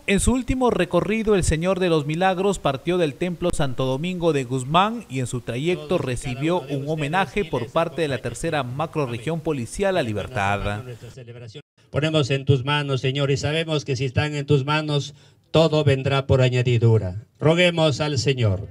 En su último recorrido, el Señor de los Milagros partió del Templo Santo Domingo de Guzmán y en su trayecto recibió un homenaje por parte de la tercera macrorregión policial La Libertad. Ponemos en tus manos, Señor, y sabemos que si están en tus manos, todo vendrá por añadidura. Roguemos al Señor.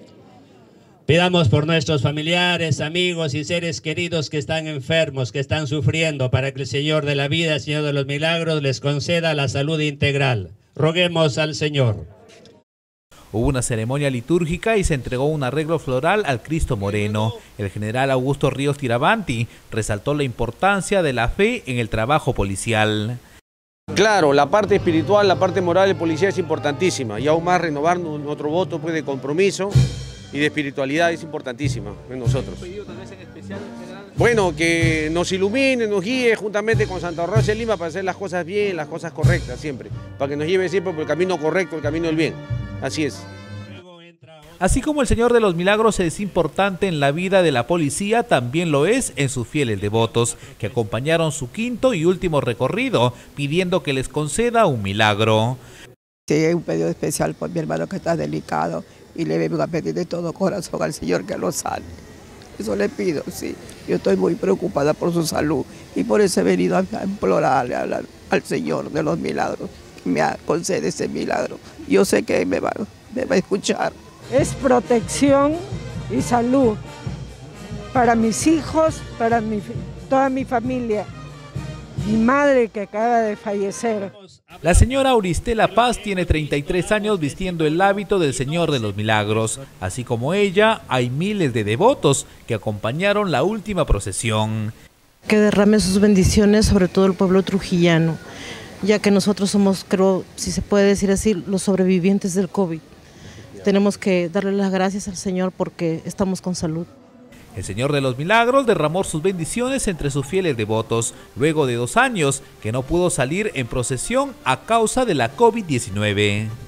Pidamos por nuestros familiares, amigos y seres queridos que están enfermos, que están sufriendo, para que el Señor de la vida, el Señor de los Milagros, les conceda la salud integral. Roguemos al Señor. Hubo una ceremonia litúrgica y se entregó un arreglo floral al Cristo Moreno. El general Augusto Ríos Tirabanti resaltó la importancia de la fe en el trabajo policial. Claro, la parte espiritual, la parte moral del policía es importantísima y aún más renovar nuestro voto pues, de compromiso y de espiritualidad es importantísima en nosotros. ¿Un pedido tal vez en especial, general? Bueno, que nos ilumine, nos guíe juntamente con Santa Rosa de Lima para hacer las cosas bien, las cosas correctas siempre, para que nos lleve siempre por el camino correcto, el camino del bien. Así es. Así como el Señor de los Milagros es importante en la vida de la policía, también lo es en sus fieles devotos, que acompañaron su quinto y último recorrido, pidiendo que les conceda un milagro. Sí, hay un pedido especial por mi hermano que está delicado y le vengo a pedir de todo corazón al Señor que lo sane. Eso le pido, sí. Yo estoy muy preocupada por su salud y por eso he venido a implorarle al Señor de los Milagros que me concede ese milagro. Yo sé que me va a escuchar. Es protección y salud para mis hijos, para toda mi familia. Mi madre que acaba de fallecer. La señora Auristela Paz tiene 33 años vistiendo el hábito del Señor de los Milagros. Así como ella, hay miles de devotos que acompañaron la última procesión. Que derrame sus bendiciones sobre todo el pueblo trujillano, ya que nosotros somos, creo, si se puede decir así, los sobrevivientes del COVID. Tenemos que darle las gracias al Señor porque estamos con salud. El Señor de los Milagros derramó sus bendiciones entre sus fieles devotos, luego de 2 años que no pudo salir en procesión a causa de la COVID-19.